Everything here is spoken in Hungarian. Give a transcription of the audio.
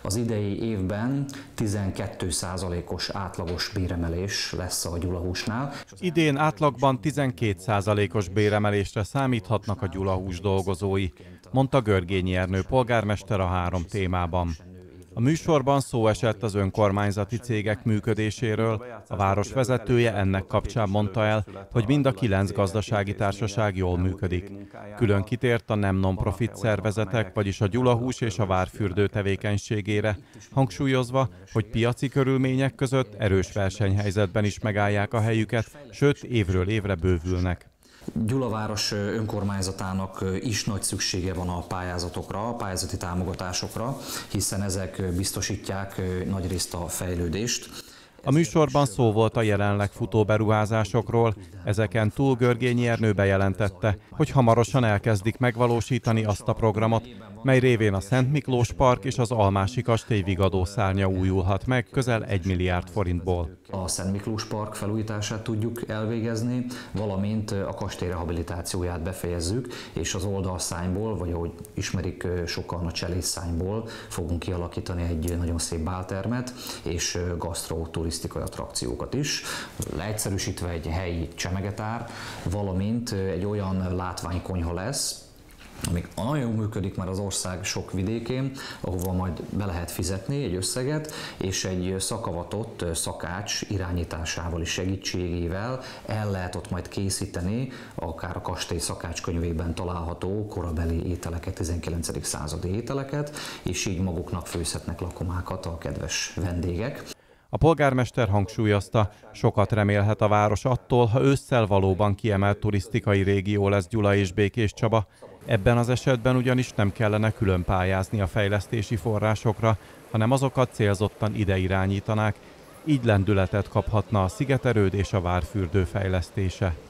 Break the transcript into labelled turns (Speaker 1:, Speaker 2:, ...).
Speaker 1: Az idei évben 12%-os átlagos béremelés lesz a gyulahúsnál.
Speaker 2: Idén átlagban 12%-os béremelésre számíthatnak a gyulahús dolgozói, mondta Görgényi Ernő polgármester a 3 témában. A műsorban szó esett az önkormányzati cégek működéséről, a város vezetője ennek kapcsán mondta el, hogy mind a 9 gazdasági társaság jól működik. Külön kitért a nem non-profit szervezetek, vagyis a gyulahús és a várfürdő tevékenységére, hangsúlyozva, hogy piaci körülmények között erős versenyhelyzetben is megállják a helyüket, sőt évről évre bővülnek.
Speaker 1: Gyulaváros önkormányzatának is nagy szüksége van a pályázatokra, a pályázati támogatásokra, hiszen ezek biztosítják nagyrészt a fejlődést.
Speaker 2: A műsorban szó volt a jelenleg futó beruházásokról, ezeken túl Görgényi Ernő bejelentette, hogy hamarosan elkezdik megvalósítani azt a programot, mely révén a Szent Miklós Park és az Almási Kastély vigadószárnya újulhat meg közel 1 milliárd forintból.
Speaker 1: A Szent Miklós Park felújítását tudjuk elvégezni, valamint a kastély rehabilitációját befejezzük, és az oldalszárnyból, vagy ahogy ismerik sokan a cselédszárnyból fogunk kialakítani egy nagyon szép báltermet és gasztroturisztikai attrakciókat is. Leegyszerűsítve egy helyi csemegetár, valamint egy olyan látványkonyha lesz, ami nagyon jól működik már az ország sok vidékén, ahova majd be lehet fizetni egy összeget, és egy szakavatott szakács irányításával és segítségével el lehet ott majd készíteni akár a kastély szakácskönyvében található korabeli ételeket, 19. századi ételeket, és így maguknak főzhetnek lakomákat a kedves vendégek.
Speaker 2: A polgármester hangsúlyozta, sokat remélhet a város attól, ha ősszel valóban kiemelt turisztikai régió lesz Gyula és Békéscsaba. Ebben az esetben ugyanis nem kellene külön pályázni a fejlesztési forrásokra, hanem azokat célzottan ide irányítanák, így lendületet kaphatna a szigeterőd és a várfürdő fejlesztése.